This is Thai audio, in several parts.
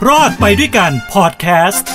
รอดไปด้วยกันพอดแคสต์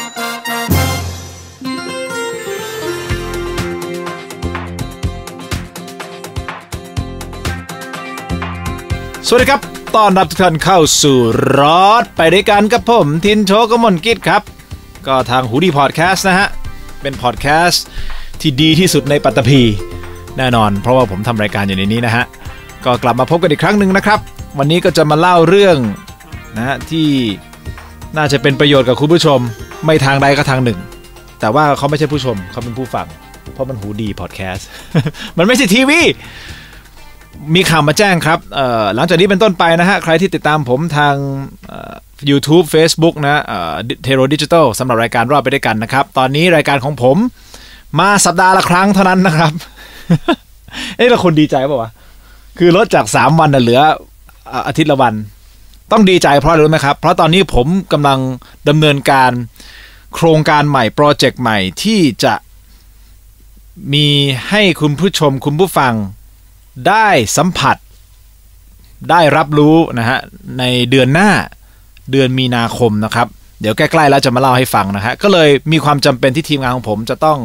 สวัสดีครับต้อนรับทุกท่านเข้าสู่รอดไปด้วยกันกับผมทินโชกมลกิจครับก็ทางหูดีพอดแคสต์นะฮะเป็นพอดแคสต์ที่ดีที่สุดในปัตตภีแน่นอนเพราะว่าผมทำรายการอยู่ในนี้นะฮะก็กลับมาพบกันอีกครั้งหนึ่งนะครับวันนี้ก็จะมาเล่าเรื่องนะฮะที่น่าจะเป็นประโยชน์กับคุณผู้ชมไม่ทางใดก็ทางหนึ่งแต่ว่าเขาไม่ใช่ผู้ชมเขาเป็นผู้ฟังเพราะมันหูดีพอดแคสต์ มันไม่ใช่ทีวีมีข่าวมาแจ้งครับหลังจากนี้เป็นต้นไปนะฮะใครที่ติดตามผมทางYouTube Facebook นะเทโรดิจิทัลสำหรับรายการรอดไปด้วยกันนะครับตอนนี้รายการของผมมาสัปดาห์ละครั้งเท่านั้นนะครับ เราคนดีใจป่าววะคือลดจาก3วันเหลืออาทิตย์ละวันต้องดีใจเพราะอะไรรู้ไหมครับเพราะตอนนี้ผมกำลังดำเนินการโครงการใหม่โปรเจกต์ใหม่ที่จะมีให้คุณผู้ชมคุณผู้ฟังได้สัมผัสได้รับรู้นะฮะในเดือนหน้าเดือนมีนาคมนะครับเดี๋ยวใกล้ๆแล้วจะมาเล่าให้ฟังนะฮะก็เลยมีความจำเป็นที่ทีมงานของผมจะต้อง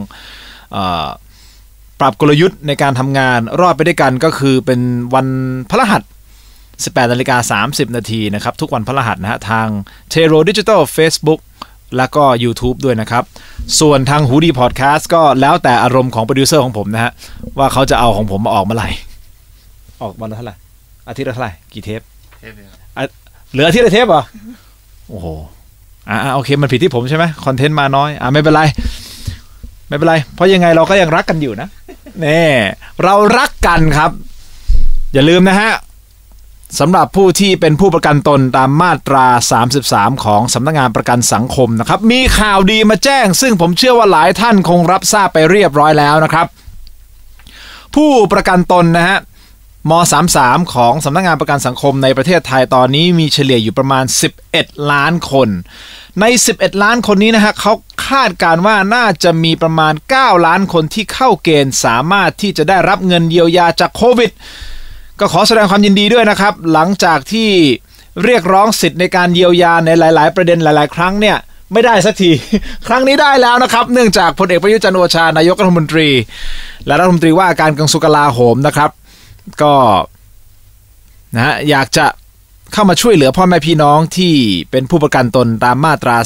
ปรับกลยุทธ์ในการทำงานรอดไปด้วยกันก็คือเป็นวันพฤหัส 18:30 น.นะครับทุกวันพฤหัสนะฮะทาง Tero Digital Facebook แล้วก็ YouTube ด้วยนะครับส่วนทางหูดีพอดแคสต์ก็แล้วแต่อารมณ์ของโปรดิวเซอร์ของผมนะฮะว่าเขาจะเอาของผมมาออกเมื่อไหร่ออกวันละเท่าไหร่อาทิตย์ละเท่าไหร่กี่เทปเหลืออาทิตย์ละเทปเหรอโอ้โหโอเคมันผิดที่ผมใช่ไหมคอนเทนต์มาน้อยไม่เป็นไรเพราะยังไงเราก็ยังรักกันอยู่นะนี่เรารักกันครับอย่าลืมนะฮะสำหรับผู้ที่เป็นผู้ประกันตนตามมาตรา33ของสำนักงานประกันสังคมนะครับมีข่าวดีมาแจ้งซึ่งผมเชื่อว่าหลายท่านคงรับทราบไปเรียบร้อยแล้วนะครับผู้ประกันตนนะฮะม.33ของสำนักงานประกันสังคมในประเทศไทยตอนนี้มีเฉลี่ยอยู่ประมาณ11ล้านคนใน11ล้านคนนี้นะฮะเขาคาดการณ์ว่าน่าจะมีประมาณ9ล้านคนที่เข้าเกณฑ์สามารถที่จะได้รับเงินเยียวยาจากโควิดก็ขอแสดงความยินดีด้วยนะครับหลังจากที่เรียกร้องสิทธิ์ในการเยียวยาในหลายๆประเด็นหลายๆครั้งเนี่ยไม่ได้สักที ครั้งนี้ได้แล้วนะครับเนื่องจากพลเอกประยุทธ์จันทร์โอชานายกรัฐมนตรีและรัฐมนตรีว่าการกระทรวงกลาโหมนะครับก็นะฮะอยากจะเข้ามาช่วยเหลือพ่อแม่พี่น้องที่เป็นผู้ประกันตนตามมาตรา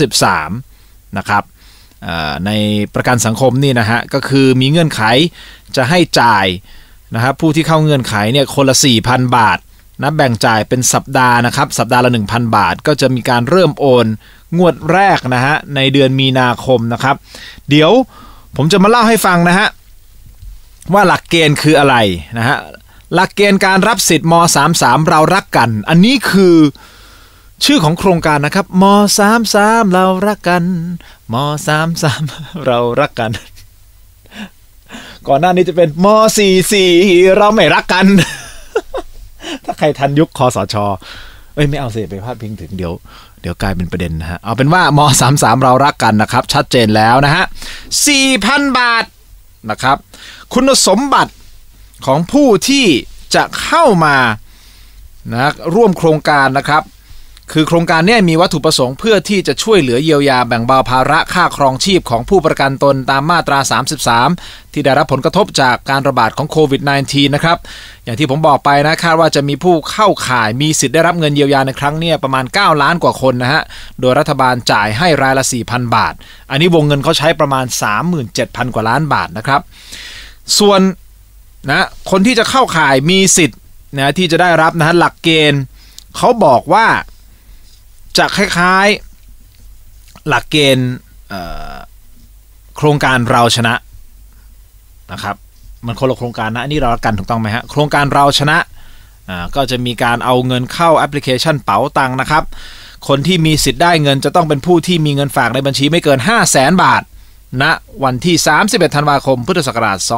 33นะครับในประกันสังคมนี่นะฮะก็คือมีเงื่อนไขจะให้จ่ายนะครับผู้ที่เข้าเงื่อนไขเนี่ยคนละ 4,000 บาทนะแบ่งจ่ายเป็นสัปดาห์นะครับสัปดาห์ละ 1,000 บาทก็จะมีการเริ่มโอนงวดแรกนะฮะในเดือนมีนาคมนะครับเดี๋ยวผมจะมาเล่าให้ฟังนะฮะว่าหลักเกณฑ์คืออะไรนะฮะหลักเกณฑ์การรับสิทธิ์ม.33เรารักกันอันนี้คือชื่อของโครงการนะครับม.33เรารักกันม.33เรารักกันก่อนหน้านี้จะเป็นม.44เราไม่รักกัน ถ้าใครทันยุคคสช.ไม่เอาสิไปพาดพิงถึงเดี๋ยวกลายเป็นประเด็นนะฮะเอาเป็นว่าม.33เรารักกันนะครับชัดเจนแล้วนะฮะ 4,000 บาทนะครับคุณสมบัติของผู้ที่จะเข้ามานะร่วมโครงการนะครับคือโครงการนี้มีวัตถุประสงค์เพื่อที่จะช่วยเหลือเยียวยาแบ่งเบาภาระค่าครองชีพของผู้ประกันตนตามมาตรา33ที่ได้รับผลกระทบจากการระบาดของโควิด -19 นะครับอย่างที่ผมบอกไปนะคาดว่าจะมีผู้เข้าข่ายมีสิทธิ์ได้รับเงินเยียวยาในครั้งนี้ประมาณ9ล้านกว่าคนนะฮะโดยรัฐบาลจ่ายให้รายละ 4,000 บาทอันนี้วงเงินเขาใช้ประมาณ 37,000 กว่าล้านบาทนะครับส่วนนะคนที่จะเข้าข่ายมีสิทธิ์นะที่จะได้รับนะฮะหลักเกณฑ์เขาบอกว่าจะคล้ายๆหลักเกณฑ์โครงการเราชนะนะครับมันคนละโครงการนะอันนี้เรารักกันถูกต้องไหมฮะโครงการเราชนะก็จะมีการเอาเงินเข้าแอปพลิเคชันเป๋าตังค์นะครับคนที่มีสิทธิ์ได้เงินจะต้องเป็นผู้ที่มีเงินฝากในบัญชีไม่เกิน 500,000 บาทณวันที่31ธันวาคมพุทธศักราช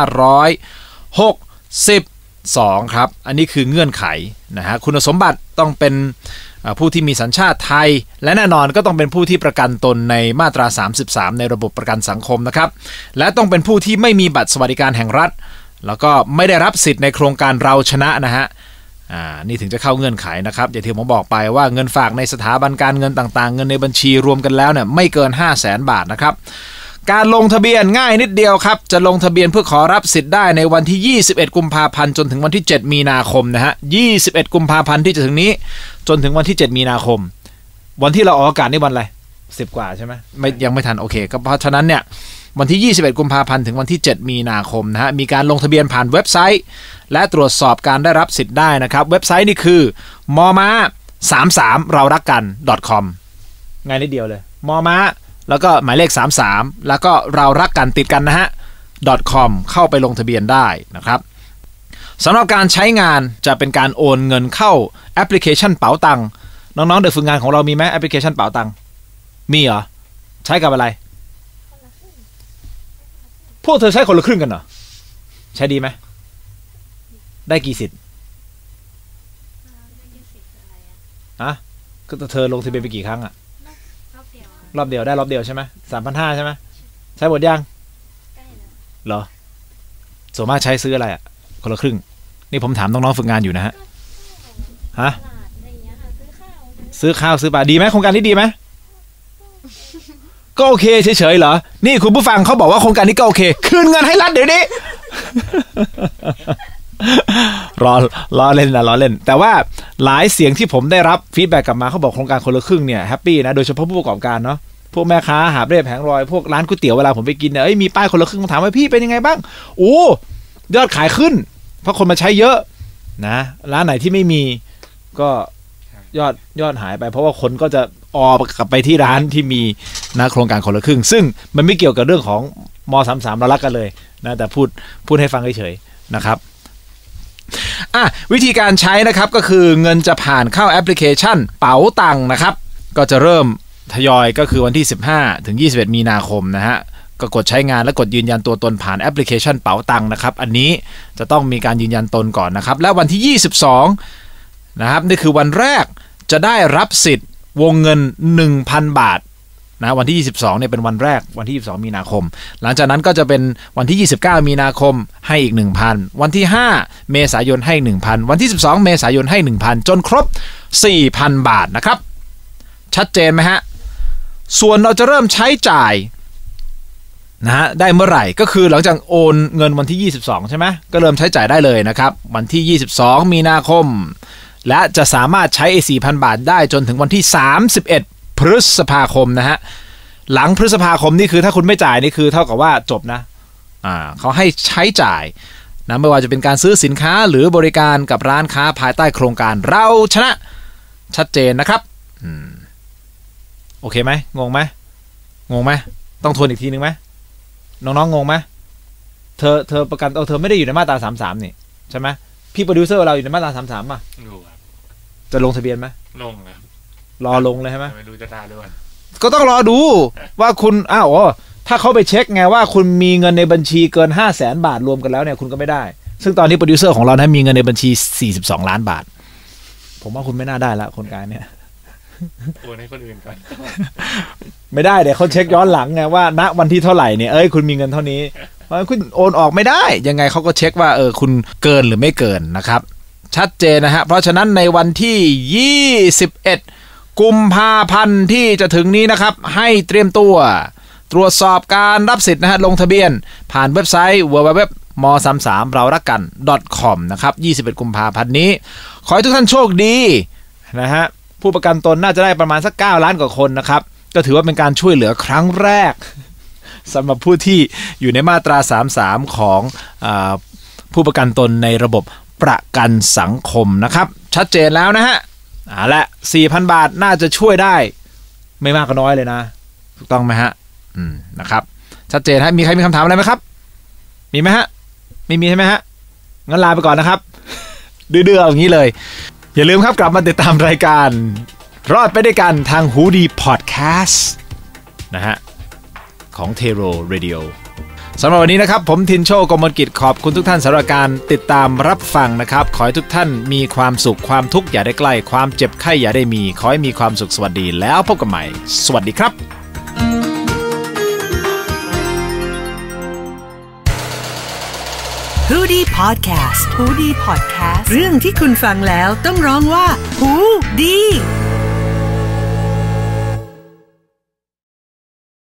2562ครับอันนี้คือเงื่อนไขนะฮะคุณสมบัติต้องเป็นผู้ที่มีสัญชาติไทยและแน่นอนก็ต้องเป็นผู้ที่ประกันตนในมาตรา33ในระบบประกันสังคมนะครับและต้องเป็นผู้ที่ไม่มีบัตรสวัสดิการแห่งรัฐแล้วก็ไม่ได้รับสิทธิ์ในโครงการเราชนะนะฮะนี่ถึงจะเข้าเงื่อนไขนะครับอย่างที่ผมบอกไปว่าเงินฝากในสถาบันการเงินต่างๆเงินในบัญชีรวมกันแล้วเนี่ยไม่เกิน 500,000 บาทนะครับการลงทะเบียนง่ายนิดเดียวครับจะลงทะเบียนเพื่อขอรับสิทธิ์ได้ในวันที่21กุมภาพันธ์จนถึงวันที่7มีนาคมนะฮะ21กุมภาพันธ์ที่จะถึงนี้จนถึงวันที่7มีนาคมวันที่เราออกอากาศนี่วันอะไร10กว่าใช่ไหมยังไม่ทันโอเคก็เพราะฉะนั้นเนี่ยวันที่21กุมภาพันธ์ถึงวันที่7มีนาคมนะฮะมีการลงทะเบียนผ่านเว็บไซต์และตรวจสอบการได้รับสิทธิ์ได้นะครับเว็บไซต์นี่คือมม้า33เรารักกัน .com ง่ายนิดเดียวเลยมม้าแล้วก็หมายเลข33แล้วก็เรารักกันติดกันนะฮะ .com เข้าไปลงทะเบียนได้นะครับสำหรับการใช้งานจะเป็นการโอนเงินเข้าแอปพลิเคชันเป๋าตังค์น้องๆเด็กฝึกงานของเรามีไหมแอปพลิเคชันเป๋าตังค์มีเหรอใช้กับอะไรพวกเธอใช้คนละครึ่งกันเหรอใช้ดีไหมได้กี่สิทธิ์ก็เธอลงทะเบียนไปกี่ครั้งอะรอบเดียวได้รอบเดียวใช่ไหม3,500ใช่ไหมใช้หมดยังเหรอส่วนมากใช้ซื้ออะไรอะคนละครึ่งนี่ผมถามน้องๆฝึกงานอยู่นะฮะซื้อข้าวซื้อปลาดีไหมโครงการนี้ดีไหมก็โอเคเฉยๆเหรอนี่คุณผู้ฟังเขาบอกว่าโครงการนี้ก็โอเคคืนเงินให้รัฐเดี๋ยวนี้ ล้อเล่นนะล้อเล่นแต่ว่าหลายเสียงที่ผมได้รับฟีดแบ็กกลับมาเขาบอกโครงการคนละครึ่งเนี่ยแฮปปี้นะโดยเฉพาะผู้ประกอบการเนาะพวกแม่ค้าหาบเร่แผงลอยพวกร้านก๋วยเตี๋ยวเวลาผมไปกินเนี่ยมีป้ายคนละครึ่งมาถามว่าพี่เป็นยังไงบ้างโอ้ยอดขายขึ้นเพราะคนมาใช้เยอะนะร้านไหนที่ไม่มีก็ยอดหายไปเพราะว่าคนก็จะกลับไปที่ร้านที่มีนะโครงการคนละครึ่งซึ่งมันไม่เกี่ยวกับเรื่องของม.33เรารักกันเลยนะแต่พูดให้ฟังเฉยๆนะครับวิธีการใช้นะครับก็คือเงินจะผ่านเข้าแอปพลิเคชันเป๋าตังค์นะครับก็จะเริ่มทยอยก็คือวันที่15ถึง21มีนาคมนะฮะก็กดใช้งานและกดยืนยันตัวตนผ่านแอปพลิเคชันเป๋าตังค์นะครับอันนี้จะต้องมีการยืนยันตนก่อนนะครับและวันที่22นะครับนี่คือวันแรกจะได้รับสิทธิ์วงเงิน 1,000 บาทนะวันที่22เนี่ยเป็นวันแรกวันที่22มีนาคมหลังจากนั้นก็จะเป็นวันที่29มีนาคมให้อีก 1,000 วันที่5เมษายนให้ 1,000 วันที่12เมษายนให้ 1,000 จนครบ 4,000 บาทนะครับชัดเจนไหมฮะส่วนเราจะเริ่มใช้จ่ายนะฮะได้เมื่อไหร่ก็คือหลังจากโอนเงินวันที่22ใช่ไหมก็เริ่มใช้จ่ายได้เลยนะครับวันที่22มีนาคมและจะสามารถใช้ 4,000 บาทได้จนถึงวันที่31พฤษภาคมนะฮะหลังพฤษภาคมนี่คือถ้าคุณไม่จ่ายนี่คือเท่ากับว่าจบนะเขาให้ใช้จ่ายนะไม่ว่าจะเป็นการซื้อสินค้าหรือบริการกับร้านค้าภายใต้โครงการเราชนะชัดเจนนะครับโอเคไหมงงไหมต้องทวนอีกทีนึงไหมน้องๆงงไหมเธอประกันเธอไม่ได้อยู่ในมาตรา33นี่ใช่ไหมพี่โปรดิวเซอร์เราอยู่ในมาตรา33ป่ะจะลงทะเบียนไหมลงครับรอลงเลยใช่ไหมไม่รู้จะได้ด้วยก็ต้องรอดูว่าคุณถ้าเขาไปเช็คไงว่าคุณมีเงินในบัญชีเกิน 500,000 บาทรวมกันแล้วเนี่ยคุณก็ไม่ได้ซึ่งตอนนี้โปรดิวเซอร์ของเรานะมีเงินในบัญชี42ล้านบาทผมว่าคุณไม่น่าได้ละคนกลางเนี่ยโอนให้คนอื่นก่อนไม่ได้เดี๋ยวเขาเช็คย้อนหลังไงว่าณวันที่เท่าไหร่เนี่ยคุณมีเงินเท่านี้เพราะคุณโอนออกไม่ได้ยังไงเขาก็เช็คว่าคุณเกินหรือไม่เกินนะครับชัดเจนนะฮะเพราะฉะนั้นในวันที่21กุมภาพันธ์ที่จะถึงนี้นะครับให้เตรียมตัวตรวจสอบการรับสิทธิ์นะฮะลงทะเบียนผ่านเว็บไซต์ www.m33 เรารักกัน .com นะครับ21กุมภาพันธ์นี้ขอให้ทุกท่านโชคดีนะฮะผู้ประกันตนน่าจะได้ประมาณสัก9ล้านกว่าคนนะครับก็ถือว่าเป็นการช่วยเหลือครั้งแรกสำหรับผู้ที่อยู่ในมาตรา33ของผู้ประกันตนในระบบประกันสังคมนะครับชัดเจนแล้วนะฮะและ 4,000 บาทน่าจะช่วยได้ไม่มากก็น้อยเลยนะถูกต้องไหมฮะนะครับชัดเจนฮะมีใครมีคำถามอะไรไหมครับมีไหมฮะไม่มีใช่ไหมฮะงั้นลาไปก่อนนะครับดื้อๆอย่างนี้เลยอย่าลืมครับกลับมาติดตามรายการรอดไปด้วยกันทางหูดีพอดแคสต์นะฮะของเทโรเรดิโอสำหรับวันนี้นะครับผมทินโชกมลกิจขอบคุณทุกท่านสำหรับการติดตามรับฟังนะครับขอให้ทุกท่านมีความสุขความทุกข์อย่าได้ใกล้ความเจ็บไข้อย่าได้มีขอให้มีความสุขสวัสดีแล้วพบกันใหม่สวัสดีครับฮูดี้พอดแคสต์ฮูดี้พอดแคสต์เรื่องที่คุณฟังแล้วต้องร้องว่าฮูดี